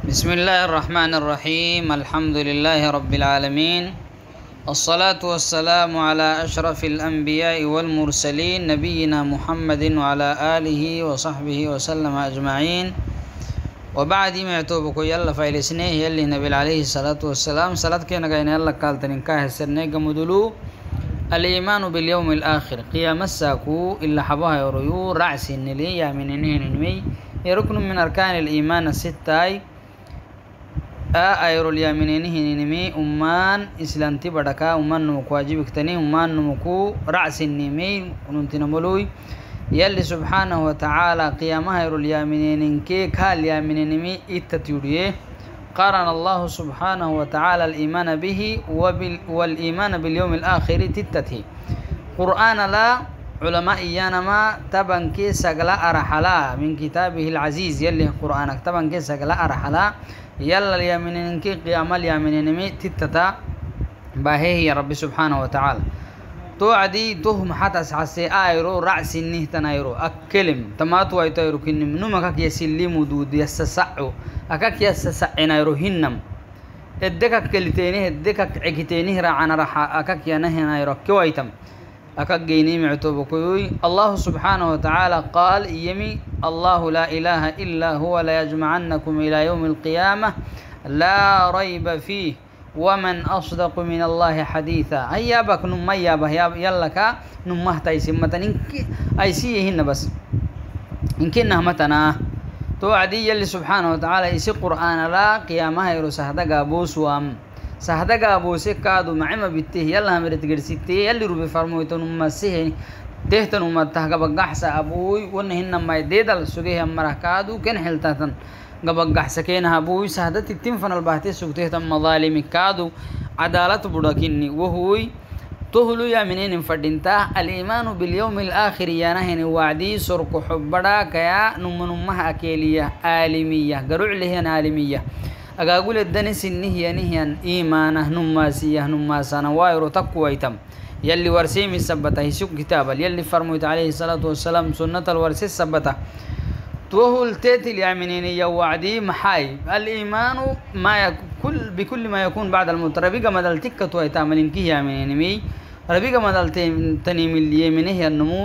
بسم الله الرحمن الرحيم. الحمد لله رب العالمين، الصلاة والسلام على أشرف الأنبياء والمرسلين نبينا محمد وعلى آله وصحبه وسلم أجمعين. وبعد ما يتوبك يلا فايلسنيه يلي نبي عليه الصلاة والسلام صلاة كينا قاين يلا قال تنكاه السرنيق مدلو الإيمان باليوم الآخر قيام الساكو إلا حبها يريو رعس النلي يا من نمي ركن من أركان الإيمان الستة أيرو اليامينه نمي أمان إسلامتي بدكا أمان نمكو واجبك تاني أمان نمكو رأس النمي وننتنا ملوي يلي سبحانه وتعالى قيامها يرو اليامينين كي كال يامينينمي إتتيوريه قارن الله سبحانه وتعالى الإيمان به والإيمان باليوم الآخر تتته قرآن لا علماء إيانما تبن كي سقلا أرحلا من كتابه العزيز يلي قرآنك تبن كي سقلا أرحلا يلا اليمينين كي قيام اليمينين مي تتتا باهي يا رب سبحانه وتعالى توعدي تهم حتى سعسي آيرو رأس النهتن آيرو أكلم تماتو آيتو كنم نمكك يسلي مدود يسسعو أكك يسسعين آيرو هنم الدكك كلتينه الدكك عكتينه رعنا رحا أكك ينهن آيرو كويتم أكك جيني معتوبكوي الله سبحانه وتعالى قال يمي الله لا إله إلا هو لا يجمعنكم إلى يوم القيامة لا ريب فيه ومن أصدق من الله حديثا هيا بك نميا به يلا كا نمه تيسم متن أيسيهن بس إن كنا متنا توعدي يلي سبحانه وتعالى يسي قرآن لا قيامها يرسه دقا بوسوام سهدقا بوسي كادو معما بيته يلا همرت قرسيته يلي روبي فرمويتن أمسيه تهتن أمتها قبقحسا أبوي ونهن ما يديدل سوغيه أمره كادو كن حلتاتن قبقحسا كينها أبوي سهدت التنفن البحتي سوغتهتن مظالمي كادو عدالة بدكيني وهوي تهلو يا منين فردينتا الإيمان باليوم الآخر يا نهن وعدي سرق حبدا كيا نمها أكيلية عالمية قرع لهن عالمية أقول الدنس النهي نهيا إيمانه نماسية نماسانا وايرو تقويتم يلي ورسيم السبته يسوق كتابا يلي فرموت عليه الصلاة والسلام سنة الورسي السبته توهو التيت اليامنين يوعدي محاي الإيمان ما يكون بكل ما يكون بعد الموت ربيق مدل تكة ويتعمل إنكي يامنين مي ربيق مدل تنيم اليمينه النمو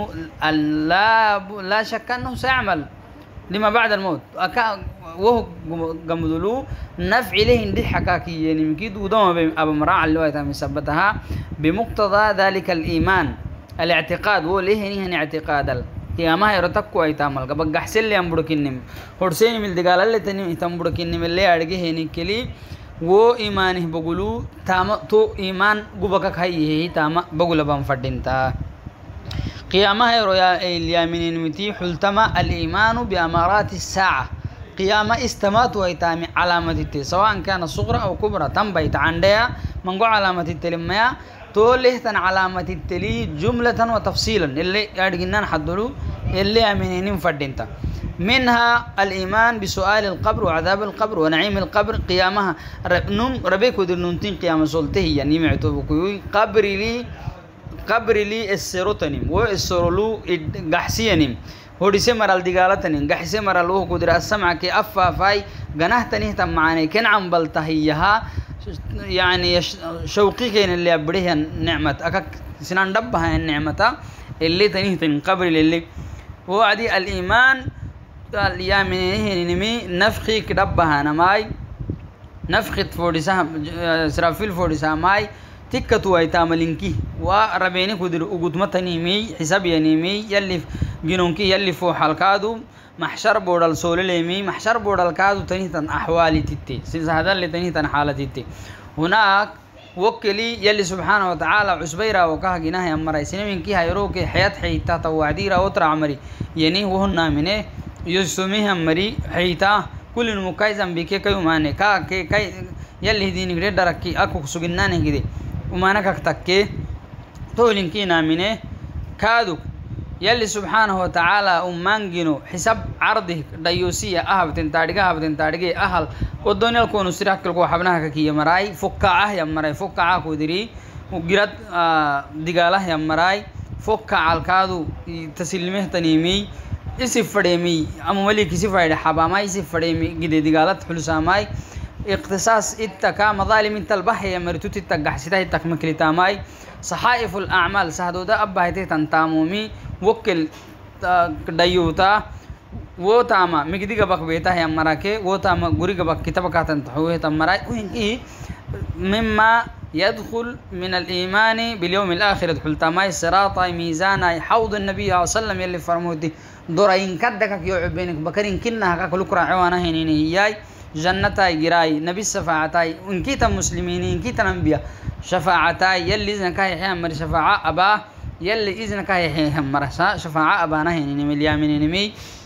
لا شك أنه سيعمل لما بعد الموت وهو قمدلو نفع له اندي حكاكي يعني مكيد ودوما أبا مراع اللي ويتام يثبتها بمقتضى ذلك الإيمان الاعتقاد هو ليه نهن اعتقاد قيامها يرتقو ايتامل قبق حسن لي أمبركنم حرسين من الدقال اللي تنم تنبركنم اللي أرقه نكلي و إيمانه بقولو تام تو إيمان قبقك هي تام بقول بانفردينتا قيامها يرويا اليامين متي حلتما الإيمان بأمارات الساعة قيامة استمات ويتامي علامة التي سواء كان صغرى أو كبرى تنبيت عندها منقو علامة التلمية توله تن علامة التلي جملة وتفصيلا اللي أرجعنا نحضروا اللي أمينين فردينتا منها الإيمان بسؤال القبر وعذاب القبر ونعيم القبر قيامها ربيك ودر ننتين قيامة سلطه يعني معتوبكوي قبر لي السيروتنيم والسرولو قحسينيم هوديسي مرال ديغالتنين قحسي مرال وهو قدر السمع كي أفافاي قناهتنيه تمعاني كن عم بلتهيها يعني شوقي كين اللي أبريها النعمة أكاك سنان دبها النعمة اللي تنيه قبر اللي وعدي الإيمان اليامنيه نمي نفخي كدبها نماي نفخت فوريسا سرافيل فوريسا ماي تكتو ايتاملينكي وربيني قدر وقدمتني مي حساب ينيمي يلي جنونكي يلي فوق حلقادو محشر بودال سولليمي محشر بودال كادو تنيتن أحوالي تتي سيز هذا اللي تنيتن حالة تتي هناك وكلي يلي سبحانه وتعالى عسبيرا وكاه جناه أمري سنين كي هيروكي حياة حيتا توعديرا وتر عمري يعني وهن منه يسميه أمري حيتا كل المكايزم بكي كيوماني كي يلي ديني غير دركي أكو سجنانه كده وما نكك تكي تولين كينا منه كادو يلي سبحانه وتعالى أمانجنو حساب عرضه ديوسية أهبتن تارجي أهل والدنيا الكون سراك الكو حبناها كي مراي فكعه يا مراي فكعه كودري وجرت دجاله يا مراي فكع الكادو تسلمه تنيمي اسف فريمي أما ملك اسف فريد حباماي اسف فريمي جديد قالت حلساماي اقتصاص إتكا مظالم انت البحي مرتوت التقح سيده التكمكلي تاماي صحائف الأعمال سهدودا أبا هيتي تنتامومي وكل ديوتا वो तामा मिगदी का बक बेटा है हमारा के वो तामा गुरी का बक किताब का तंत हुए तमरा إيه مما يدخل من الإيمان باليوم الآخر دخل تماي الصراط ميزان حوض النبي صلى الله عليه وسلم يلي فرمودي دورين كدك يوعب بينك بكرين كنا كل كرة عوانا هنيني هياي جنتاي جراي نبي الشفاعتاي إن كيت مسلمين إن كيت أنبياء شفاعتاي يلي إذن كاي حمر شفاعة أبا يلي إذن كاي حمر شفاعة أبانا هنيني مليامين مي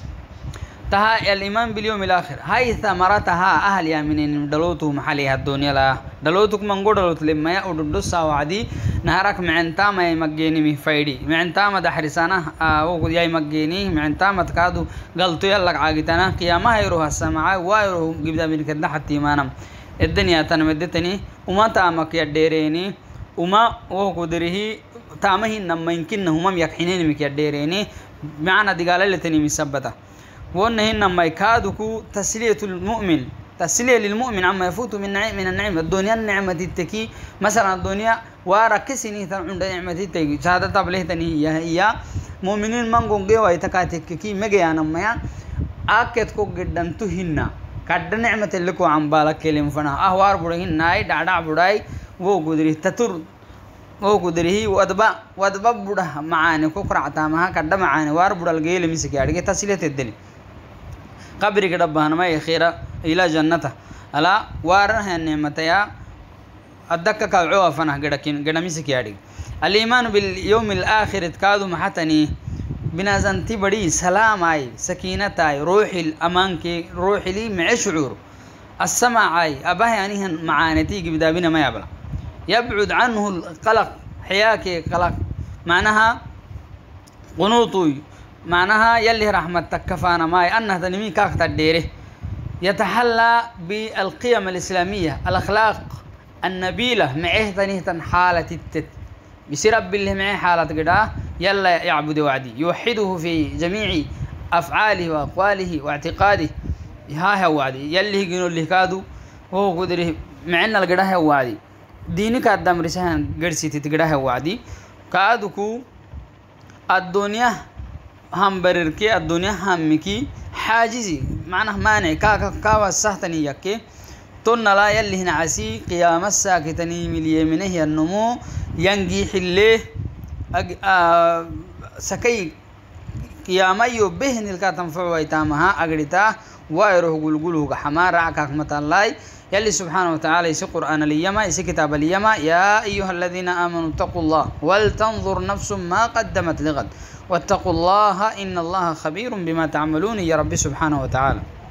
تها الإيمان باليوم الآخر هاي ثمرتها أهل يامنين دلوتو محلها الدنيا لا دلوتك من قدرت لما يأود الدسا وعدي نهارك معنتا ما يمجيني مفيدي معنتا ما دحرسانه أو يا يمجيني معنتا ما تكادو قلتو يلك عاقتنا قيامة يروح السماء ويروح جبدا من كده حتى ما نم الدنيا تنمدتني وما تامك يديريني وما وقدره تامه إنما يمكن هم يكحنين مك يديريني معنا دجال اللي تني مسبته وأنهن ما يكادوا تسلية المؤمن تسلية للمؤمن عما يفوت من النعمة الدنيا النعمة التكي مثلا الدنيا وركسني عند نعمة التكي شهادة تبله تني هي مؤمنين من قنقوا ويتكاتك كي مجيانا ما أكيد كو جدا تهنا كد نعمة اللي كو عم بالك كلام فنا أهوار بدهين ناي دعدا بداي वो गुदरी ततुर वो गुदरी ही वदबा बुड़ा माने को कराता महा कड्डा माने वार बुड़ल गेल मिसके अड़गे तसिले तेदली قبر كده بهنما يخيرا إلى جنته ألا وارن النعمتيا الدكك العوا فنه كده مسك يادي الإيمان باليوم الآخر تكادو محتني بنازنتي بدي سلام أي سكينة أي روح الأمان كي روح لي مع شعور السماع أي أباه يعني معانتي جبدا بنا ما يبلا يبعد عنه القلق حياك قلق معناها قنوطي معناها يلي رحمتك كفانا ماي أنه تنمي كاك تديره يتحلى بالقيم الإسلامية الأخلاق النبيلة معه تنهتن حالة التت بيصير بالله معه حالة قدا يلا يعبد وعدي يوحده في جميع أفعاله وأقواله واعتقاده ها هو وعدي يلي يقولوا اللي كادوا وهو قدره معنا القدا هو وعدي دينك قدام رسان قرسي تتقدا هو وعدي كادوكو الدنيا هم برركي الدنيا همكي حاجزي معناه مانع كاوا السهتني يكي تون لا يلي هنا عسي قيام الساكتني ملي منه النمو ينجي حله سكي قيام يبهن الكاتم فويتامها أجريتا ويروح قلقله حمار عكاك متلاي يلي سبحانه وتعالى يسي قرآن اليما يسي كتاب اليما يا أيها الذين آمنوا اتقوا الله ولتنظر نفس ما قدمت لغد واتقوا الله إن الله خبير بما تعملون يا رب سبحانه وتعالى.